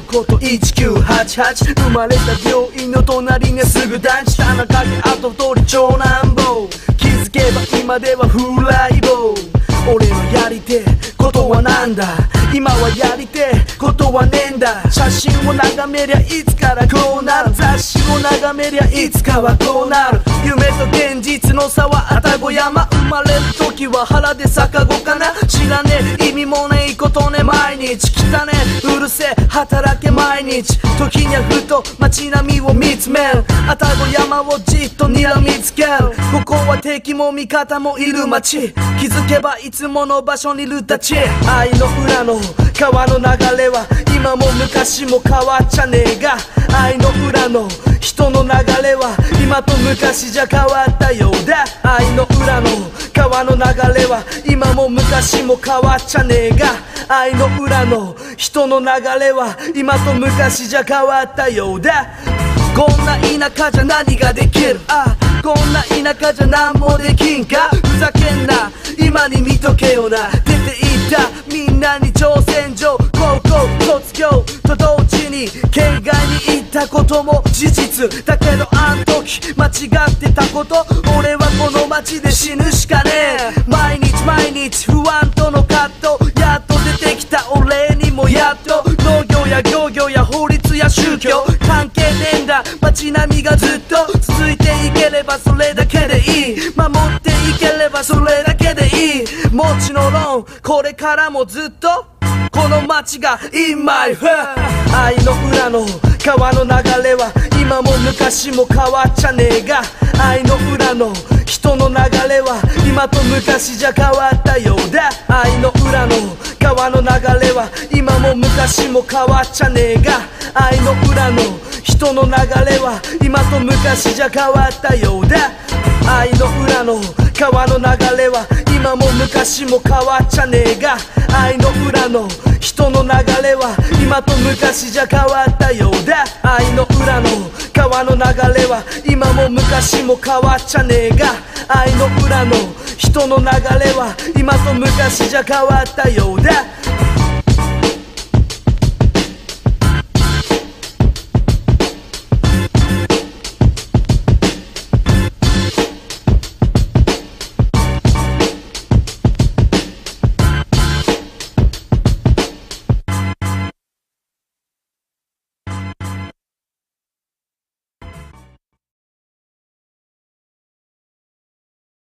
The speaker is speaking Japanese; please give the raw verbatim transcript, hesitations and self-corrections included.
こといちきゅうはちはち生まれた病院の隣にすぐ団地田中家跡取り長男坊気づけば今ではフライボー俺のやりてえことはなんだ今はやりてえことはねえんだ写真を眺めりゃいつからこうなる雑誌を眺めりゃいつかはこうなる夢と現実の差は愛宕山生まれる時は腹で逆子かな知らねえ意味もねえことね毎日汚ねえうるせえ働け毎日時にはふと街並みを見つめる愛宕山をじっと睨みつけるここは敵も味方もいる街気づけばいつもの場所にいるたち愛の裏の川の流れは今も昔も変わっちゃねえが愛の裏の人の流れは今と昔じゃ変わったようだ愛の裏の川の流れは今も昔も変わっちゃねえが愛の裏の人の流れは今と昔じゃ変わったようだこんな田舎じゃ何ができるあこんな田舎じゃ何もできんかふざけんな今に見とけよな出ていったみんなに挑戦状高校卒業と同時に県外に行ったことも事実だけどあん時間違ってたこと俺はこの街で死ぬしかねえ毎日毎日不安との葛藤やっと出てきた俺にもやっと農業や漁業や法律や宗教関係ねえんだ街並みがずっと続いていければそれだけでいい守っていければそれだけでいいもちろんこれからもずっとこの街が In my heart 愛の裏の川の流れは今も昔も変わっちゃねえが愛の裏の人の流れは今と昔じゃ変わったようだ愛の裏の川の流れは今も昔も変わっちゃねえが愛の裏の人の流れは今と昔じゃ変わったようだ愛の裏の川の流れは今も昔も変わっちゃねえが愛の裏の人の流れは今と昔じゃ変わったようだ愛の裏の川の流れは今も昔も変わっちゃねえが愛の裏の人の流れは今と昔じゃ変わったようだ